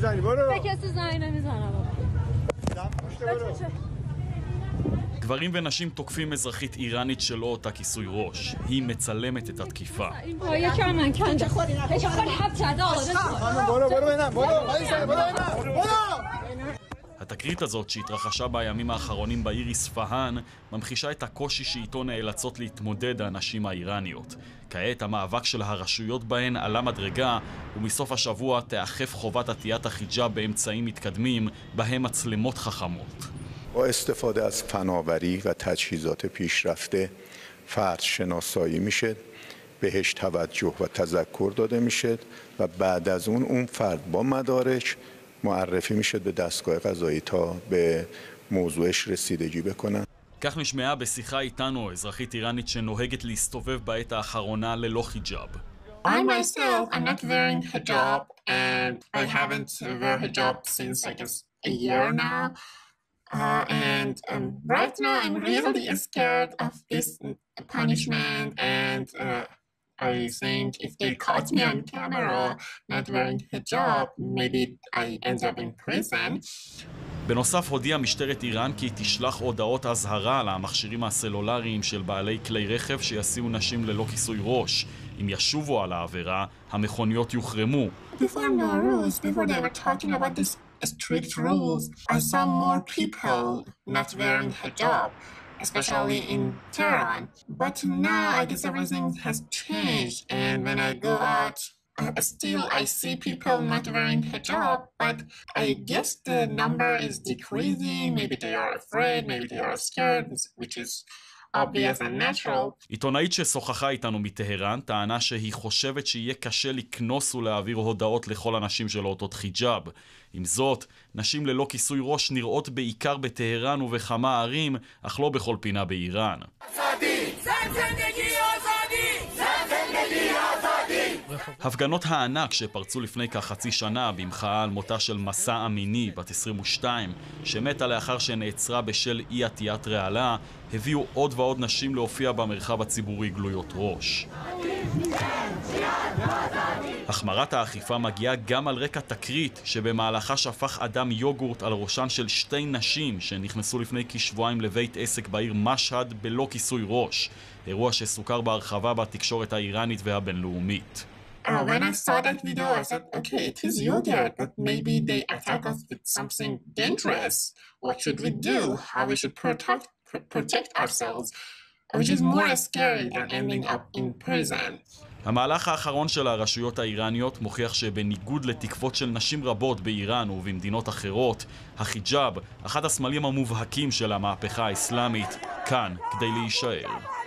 کسی زنگ نمیزنه بابا. גברים ונשים תוקפים אזרחית איראנית שלא אותה כיסוי ראש. היא מצלמת את התקיפה. התקרית הזאת שהתרחשה בימים האחרונים בעיר איספהאן ממחישה את הקושי שאיתו נאלצות להתמודד הנשים האיראניות. כעת המאבק של הרשויות בהן עלה מדרגה, ומסוף השבוע תאכף חובת עטיית החיג'אב באמצעים מתקדמים, בהם מצלמות חכמות. با استفاده از فناوری و تجهیزات پیشرفته فرد شناسایی میشه، بهش توجه و تذکر داده میشه و بعد از اون فرد با مدارک معرفی میشه به دستگاه قضایی تا به موضوعش رسیدگی بکنن. כך נשמעה בשיחה איתנו אזרחית איראנית שנוהגת להסתובב בעת האחרונה ללא חיג'אב. I myself am not wearing hijab and I haven't wear hijab since I guess a year now. And right now I'm really scared of this punishment and I think if they caught me on camera not wearing hijab, maybe I end up in prison. בנוסף הודיעה משטרת איראן כי תשלח הודעות אזהרה למכשירים הסלולריים של בעלי כלי רכב שיסיעו נשים ללא כיסוי ראש. אם ישובו על העבירה, המכוניות יוחרמו. Before Nowruz, before they were talking about this strict rules, I saw more people not wearing hijab, especially in Tehran. But now I guess everything has changed, and when I go out, still I see people not wearing hijab, but I guess the number is decreasing. Maybe they are afraid, maybe they are scared, which is obvious and natural. עיתונאית ששוחחה איתנו מטהרן טענה שהיא חושבת שיהיה קשה לקנוס ולהעביר הודעות לכל הנשים שלא עוטות חיג'אב. עם זאת, נשים ללא כיסוי ראש נראות בעיקר בטהרן ובכמה ערים, אך לא בכל פינה באיראן. הפגנות הענק שפרצו לפני כחצי שנה במחאה על מותה של מסע אמיני בת 22 שמתה לאחר שנעצרה בשל אי עטיית רעלה הביאו עוד ועוד נשים להופיע במרחב הציבורי גלויות ראש. החמרת האכיפה מגיעה גם על רקע תקרית שבמהלכה שפך אדם יוגורט על ראשן של שתי נשים שנכנסו לפני כשבועיים לבית עסק בעיר משהד בלא כיסוי ראש. אירוע שסוכר בהרחבה בתקשורת האיראנית והבינלאומית. When I saw that video, I said, okay, it is yogurt, but maybe they attack us with something dangerous. What should we do? How we should protect ourselves? Which is more scary than ending up in prison. המהלך האחרון של הרשויות האיראניות מוכיח שבניגוד לתקוות של נשים רבות באיראן ובמדינות אחרות, החיג'אב, אחד הסמלים המובהקים של המהפכה האסלאמית, כאן כדי להישאר.